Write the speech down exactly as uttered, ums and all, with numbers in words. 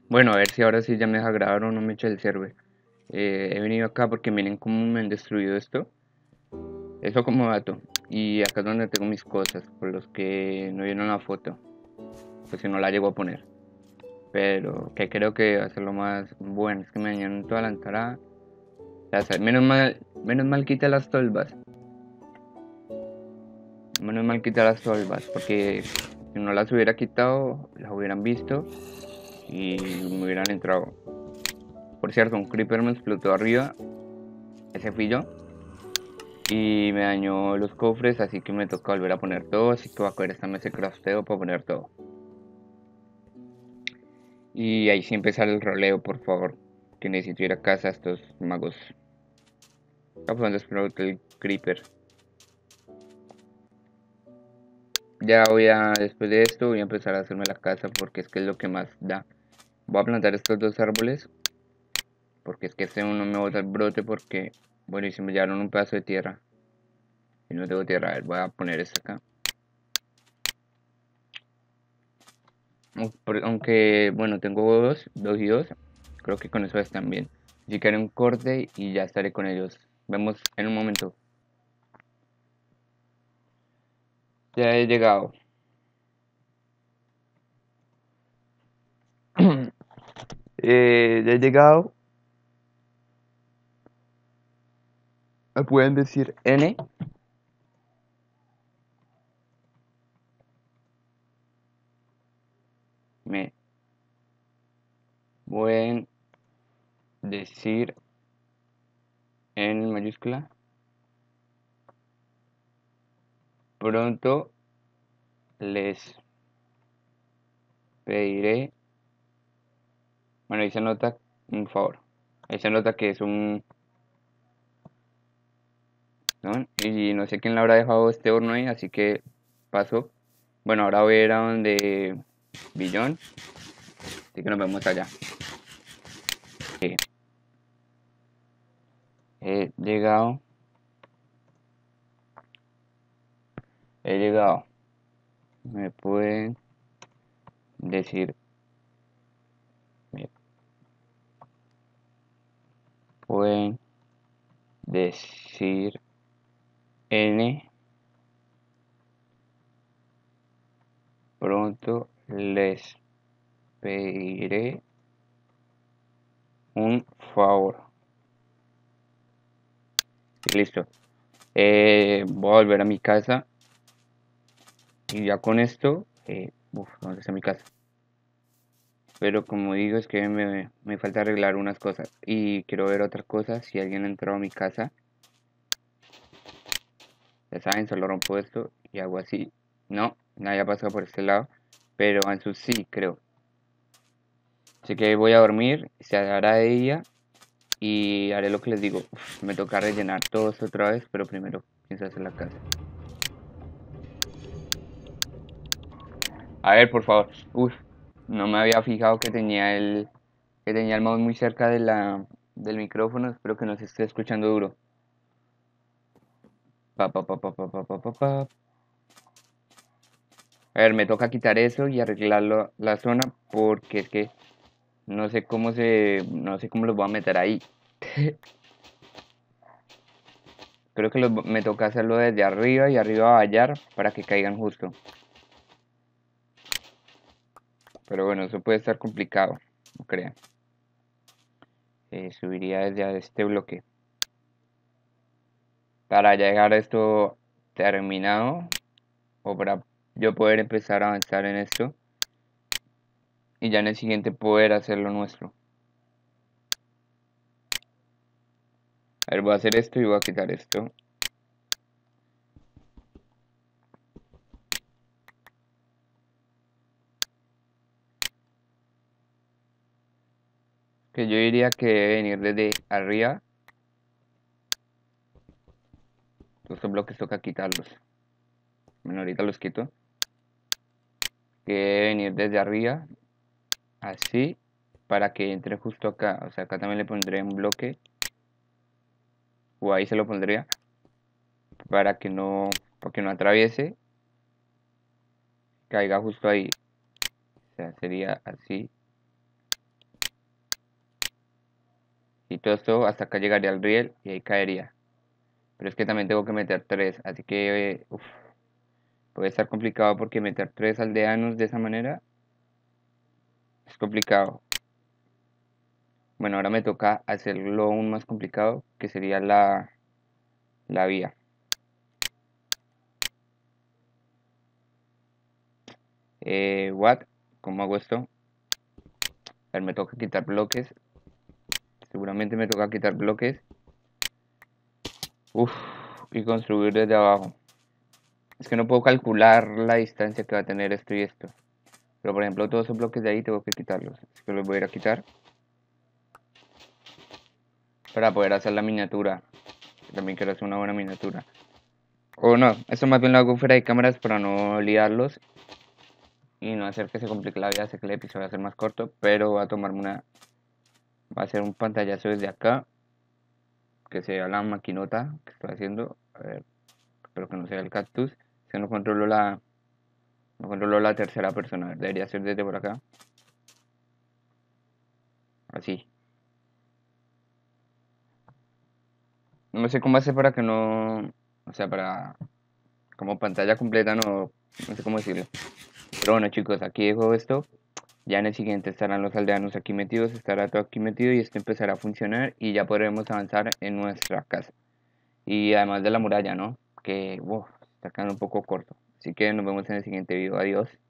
Bueno, a ver si ahora sí ya me deja grabar o no me echa el server. Eh, he venido acá porque miren cómo me han destruido esto. Eso como dato. Y acá es donde tengo mis cosas, por los que no vieron la foto. Pues si no la llego a poner. Pero que creo que va a ser lo más bueno. Es que me dañaron toda la entrada. Ya sabes, menos mal, menos mal quité las tolvas. Menos mal quité las tolvas. Porque si no las hubiera quitado, las hubieran visto. Y me hubieran entrado. Por cierto, un creeper me explotó arriba. Ese fui yo. Y me dañó los cofres, así que me toca volver a poner todo, así que voy a coger esta mesa de crafteo para poner todo. Y ahí sí empezar el roleo, por favor, que necesito ir a casa a estos magos. Ah, pues donde explotó el creeper. Ya voy a, después de esto, voy a empezar a hacerme la casa porque es que es lo que más da. Voy a plantar estos dos árboles, porque es que este uno me bota el brote porque, bueno, y se me llevaron un pedazo de tierra. Y no tengo tierra, a ver, voy a poner esto acá. Aunque, bueno, tengo dos, dos y dos. Creo que con eso están bien. Si quiero un corte y ya estaré con ellos. Vemos en un momento. Ya he llegado. Eh, ya he llegado. ¿Me pueden decir N? Me pueden decir en mayúscula. Pronto les pediré. Bueno, ahí se nota un favor. Ahí se nota que es un, ¿no? Y no sé quién le habrá dejado este horno ahí, así que paso. Bueno, ahora voy a ir a donde Billón, así que nos vemos allá. Eh, He llegado, he llegado. Me pueden decir, me pueden decir N. Pronto les pediré un favor. Y listo. Eh, voy a volver a mi casa. Y ya con esto, eh, uf, ¿dónde está mi casa? Pero como digo, es que me, me falta arreglar unas cosas. Y quiero ver otra cosa. Si alguien ha entrado a mi casa, ya saben, solo rompo esto y hago así. No, nadie ha pasado por este lado. Pero Ansu sí, creo. Así que voy a dormir, se hará de día y haré lo que les digo. Uf, me toca rellenar todo esto otra vez, pero primero pienso hacer la casa. A ver, por favor. Uf, no me había fijado que tenía el, que tenía el mouse muy cerca de la, del micrófono. Espero que no se esté escuchando duro. Pa, pa, pa, pa, pa, pa, pa, pa, pa. A ver, me toca quitar eso y arreglar la zona porque es que no sé cómo se, no sé cómo los voy a meter ahí. Creo que los- me toca hacerlo desde arriba y arriba vallar para que caigan justo. Pero bueno, eso puede estar complicado, no crean. Eh, subiría desde este bloque. Para llegar a esto terminado, o para yo poder empezar a avanzar en esto, y ya en el siguiente poder hacer lo nuestro. A ver, voy a hacer esto y voy a quitar esto. Que yo diría que debe venir desde arriba. Estos bloques toca quitarlos. Bueno, ahorita los quito. Que debe venir desde arriba, así, para que entre justo acá. O sea, acá también le pondré un bloque, o ahí se lo pondría, para que no, para que no atraviese, caiga justo ahí. O sea, sería así. Y todo esto hasta acá llegaría al riel y ahí caería. Pero es que también tengo que meter tres, así que eh, uf, puede estar complicado porque meter tres aldeanos de esa manera es complicado. Bueno, ahora me toca hacerlo aún más complicado, que sería la, la vía. Eh, what? ¿Cómo hago esto? A ver, me toca quitar bloques. Seguramente me toca quitar bloques. Uf, y construir desde abajo. Es que no puedo calcular la distancia que va a tener esto y esto. Pero por ejemplo, todos esos bloques de ahí tengo que quitarlos. Así que los voy a ir a quitar para poder hacer la miniatura. También quiero hacer una buena miniatura. O no, esto más bien lo hago fuera de cámaras para no liarlos y no hacer que se complique la vida. Sé que el episodio va a ser más corto, pero va a tomarme una. Va a ser un pantallazo desde acá. Que sea la maquinota que estoy haciendo. A ver, espero que no sea el cactus. Es que no controlo la. No controlo la tercera persona. Debería ser desde por acá. Así. No sé cómo hacer para que no. O sea, para. Como pantalla completa, no. No sé cómo decirlo. Pero bueno, chicos, aquí dejo esto. Ya en el siguiente estarán los aldeanos aquí metidos, estará todo aquí metido y esto empezará a funcionar y ya podremos avanzar en nuestra casa. Y además de la muralla, ¿no? Que, wow, está quedando un poco corto. Así que nos vemos en el siguiente video. Adiós.